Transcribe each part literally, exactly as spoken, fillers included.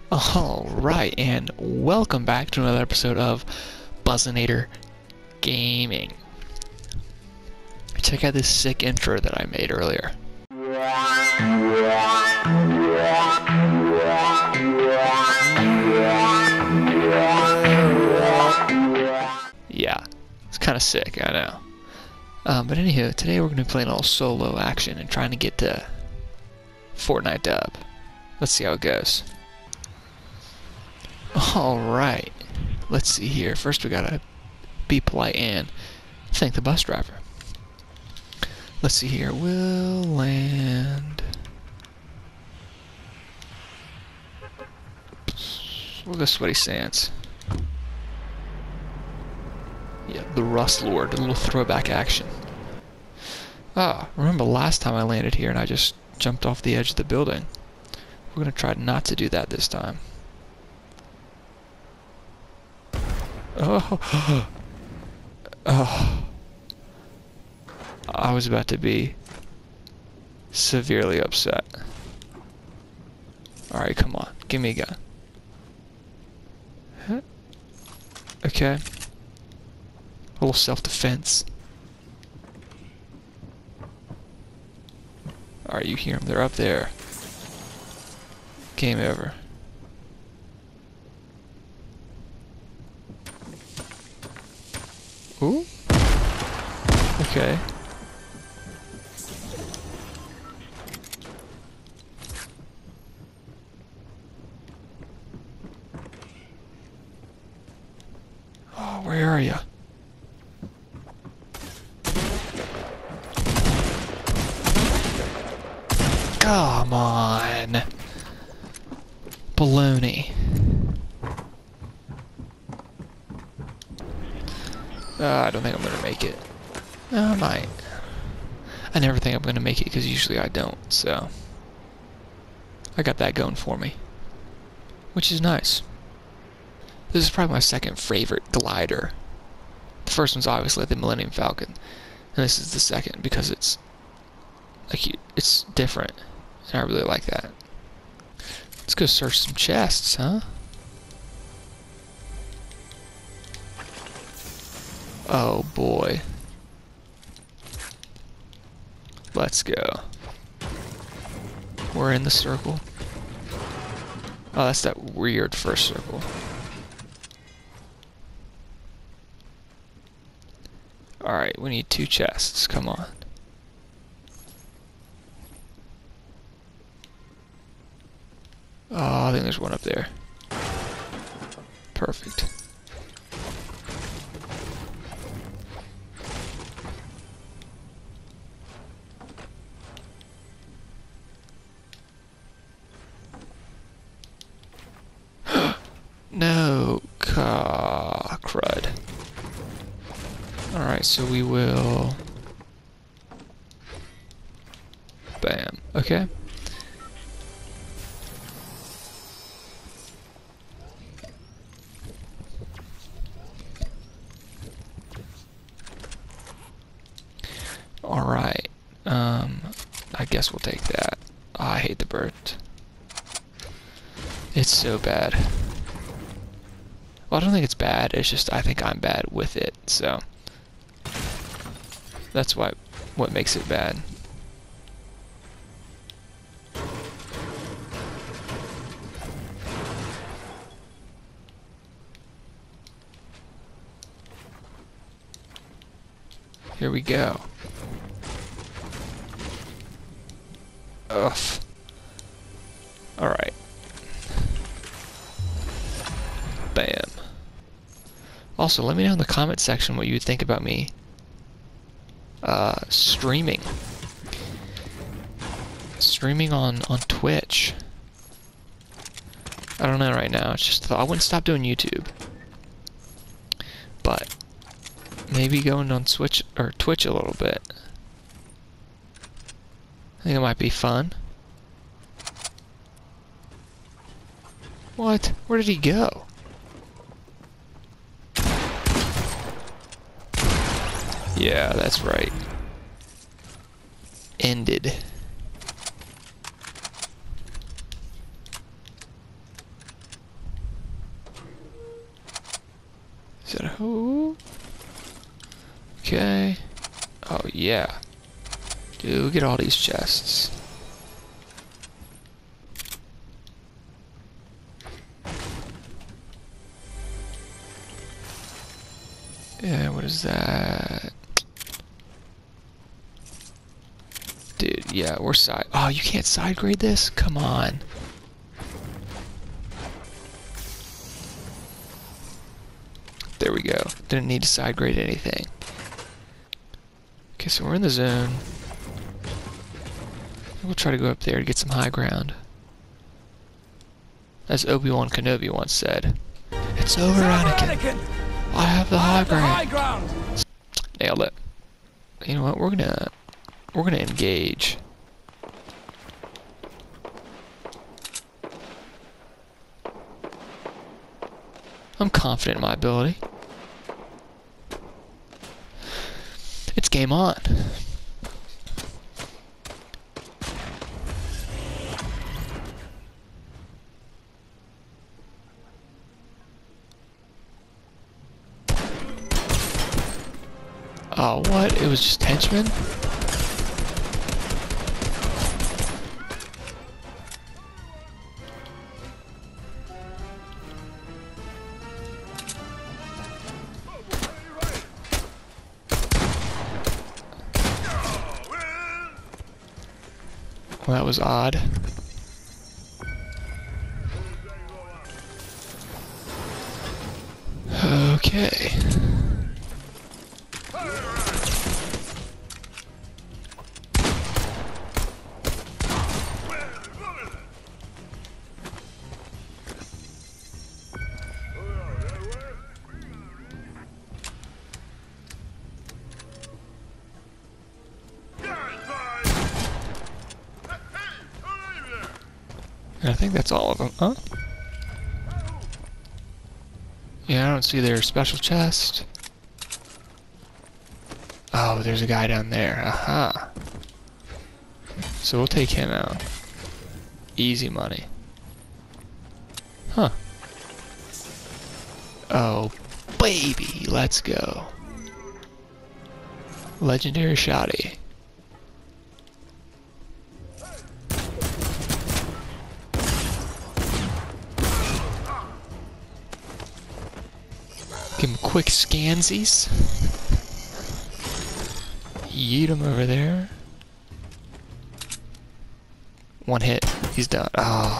Alright, and welcome back to another episode of Buzzinator Gaming. Check out this sick intro that I made earlier. Yeah, it's kind of sick, I know. Um, but anywho, today we're going to be playing a little solo action and trying to get to Fortnite dub. Let's see how it goes. Alright, let's see here. First we gotta be polite and thank the bus driver. Let's see here. We'll land. We'll go Sweaty Sands. Yeah, the Rust Lord, a little throwback action. Ah, remember last time I landed here and I just jumped off the edge of the building. We're gonna try not to do that this time. Oh, oh, I was about to be severely upset. Alright, come on, give me a gun. Huh? Okay. A little self-defense. Alright, you hear them, they're up there. Game over. Ooh. Okay. Oh, where are you? Come on. Baloney. Uh, I don't think I'm gonna make it. Uh, I might. I never think I'm gonna make it because usually I don't, so I got that going for me, which is nice. This is probably my second favorite glider. The first one's obviously the Millennium Falcon, and this is the second because it's like it's different, and I really like that. Let's go search some chests, huh? Oh boy. Let's go. We're in the circle. Oh, that's that weird first circle. Alright, we need two chests. Come on. Oh, I think there's one up there. Perfect. No, ca crud. Alright, so we will... Bam. Okay. Alright. Um, I guess we'll take that. Oh, I hate the bird. It's so bad. Well, I don't think it's bad, it's just I think I'm bad with it, so that's why what makes it bad. Here we go. Ugh. Alright. Bam. Also, let me know in the comment section what you would think about me uh, streaming. Streaming on, on Twitch. I don't know right now. It's just I wouldn't stop doing YouTube. But maybe going on Switch or Twitch a little bit. I think it might be fun. What? Where did he go? Yeah, that's right. Ended. Is that a who? Okay. Oh yeah. Do get all these chests. Yeah, what is that? Dude, yeah, we're side. Oh, you can't side grade this? Come on. There we go. Didn't need to side grade anything. Okay, so we're in the zone. We'll try to go up there to get some high ground. As Obi-Wan Kenobi once said, "It's over, Anakin. Anakin. I have the high ground." high ground. Nailed it. You know what? We're gonna we're gonna engage. I'm confident in my ability. It's game on. Oh, what? It was just henchmen? Well, that was odd. Okay. I think that's all of them, huh? Yeah, I don't see their special chest. Oh, there's a guy down there. Aha. So we'll take him out. Easy money. Huh. Oh, baby, let's go. Legendary shotty. Give him quick scansies. Yeet him over there. One hit. He's done. Ah.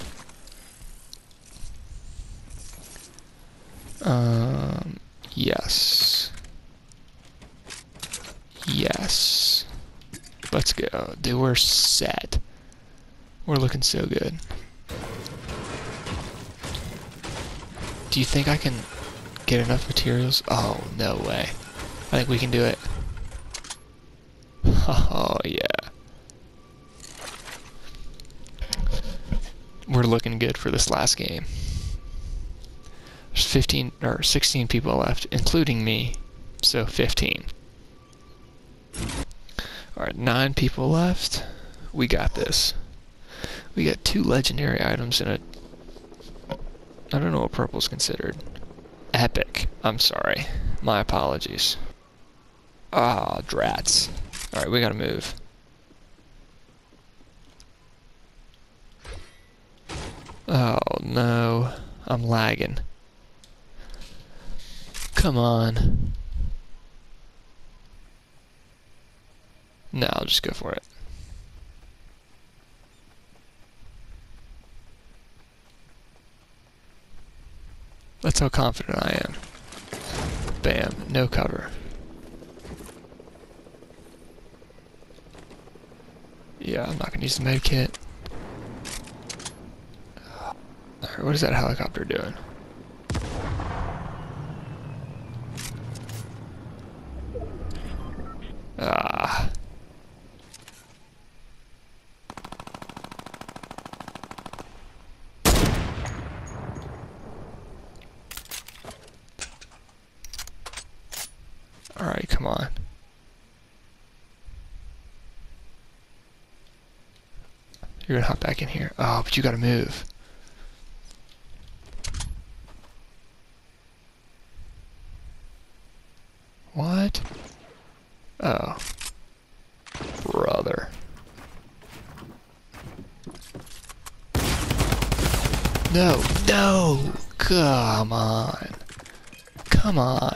Oh. Um. Yes. Yes. Let's go. Dude, we're set. We're looking so good. Do you think I can get enough materials? Oh, no way. I think we can do it. Oh, yeah. We're looking good for this last game. There's fifteen or sixteen people left, including me, so fifteen. Alright, nine people left. We got this. We got two legendary items and a... I don't know what purple's considered. Epic. I'm sorry. My apologies. Ah, drats. Alright, we gotta move. Oh, no. I'm lagging. Come on. No, I'll just go for it. That's how confident I am. Bam, no cover. Yeah, I'm not gonna use the med kit. Alright, what is that helicopter doing? Ah. Alright, come on. You're gonna hop back in here. Oh, but you gotta move. Oh. Brother. No, no! Come on. Come on.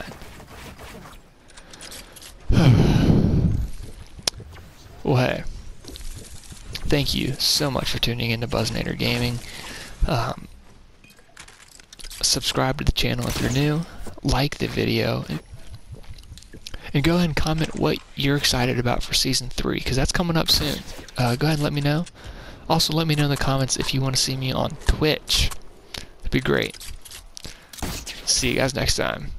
Well, hey. Thank you so much for tuning in to Buzzinator Gaming. Um, subscribe to the channel if you're new. Like the video. And, and go ahead and comment what you're excited about for Season three, because that's coming up soon. Uh, go ahead and let me know. Also, let me know in the comments if you want to see me on Twitch. That'd be great. See you guys next time.